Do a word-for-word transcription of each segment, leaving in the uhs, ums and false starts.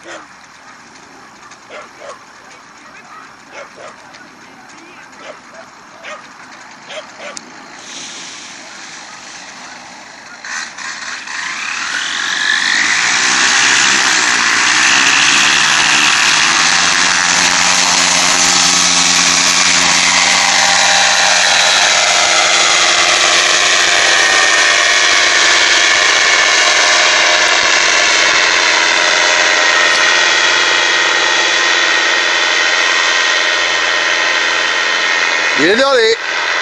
Il est dans les...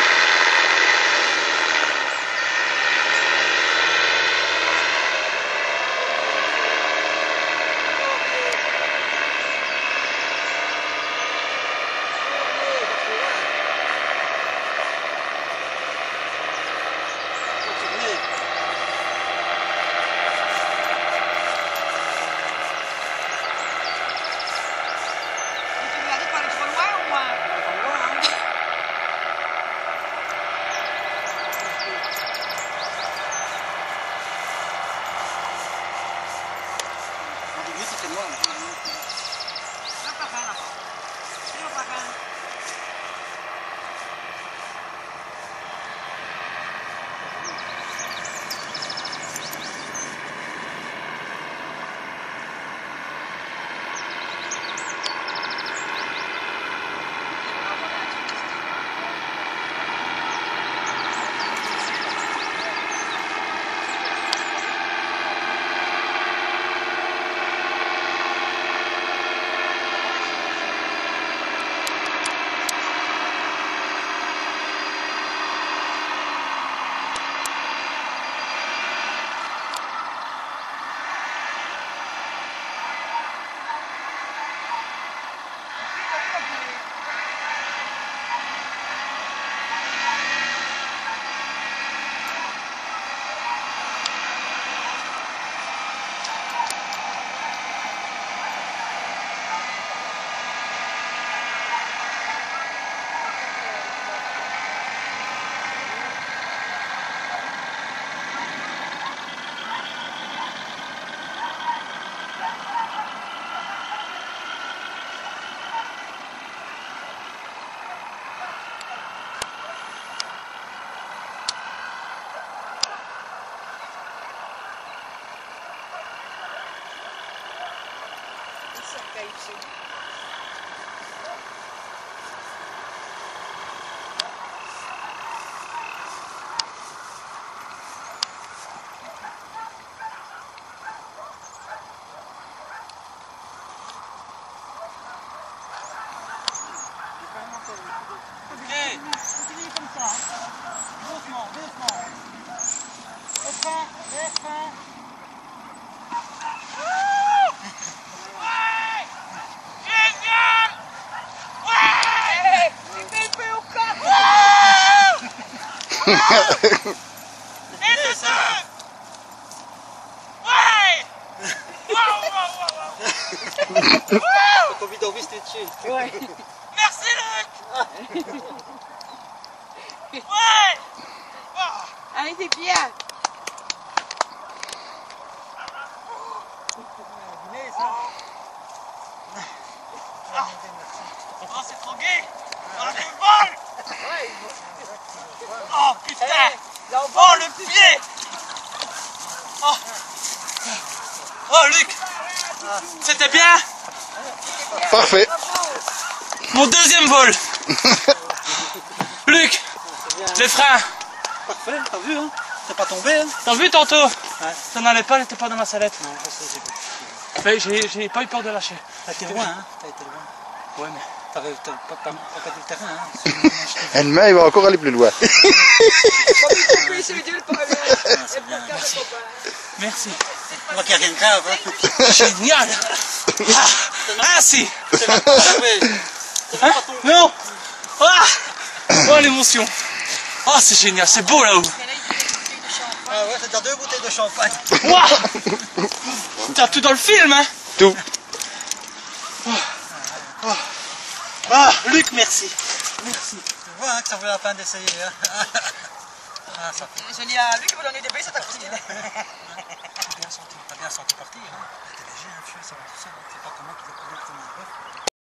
C'était noir. Là, pas fin, là-bas. C'est pas fin. Hey, continue comme ça. Doucement, doucement. Refrain, refrain. Ouais! Génial! Ouais! C'est épais au corps! Et de deux! Ouais! Waouh, waouh, waouh, waouh! Faut vite envie de dessus. Ouais. Merci Luc! Ouais! Oh. Allez, c'est bien. Oh, c'est trop gay! Oh, le football! Oh, putain! Oh, le pied! Oh! Oh, Luc! C'était bien? Parfait. Mon deuxième vol! Luc! Les freins! Parfait, t'as vu, hein? C'est pas tombé, hein? T'as vu tantôt? Ouais. Ça n'allait pas, elle était pas dans ma sellette. Non, ça, c'est j'ai Mais j'ai j'ai pas eu peur de lâcher. T'as été loin, hein? T'as été loin. Ouais, mais. T'avais pas, pas, pas, pas perdu le terrain, hein? Et demain, il va encore aller plus loin. Merci. On voit qu'il n'y a rien de grave, hein? Génial! Ah, ah si! C'est pas tombé. Hein? Non! Ah! Oh l'émotion! Oh c'est génial, c'est beau là-haut! Ah ouais, c'est déjà deux bouteilles de champagne. Waouh! T'as tout dans le film, hein? Tout. Oh. Oh. Ah, Luc, merci! Merci. Tu vois hein, que ça vaut la peine d'essayer. Hein? Ah, ça fait. Je dis à lui qui va donner des baies, c'est ta cousine. bien senti. T'as bien senti partir, hein? T'es léger, un fieu, ça va tout seul. C'est pas comme moi qui dois courir comme un bœuf.